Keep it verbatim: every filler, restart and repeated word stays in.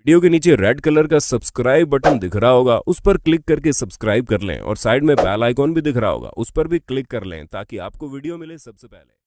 Video के नीचे red colour का सब्सक्राइब बटन दिख रहा होगा, उस पर क्लिक करके सब्सक्राइब कर लें और साइड में बेल आइकॉन भी दिख रहा होगा, उस पर भी क्लिक कर लें ताकि आपको वीडियो मिले सबसे पहले।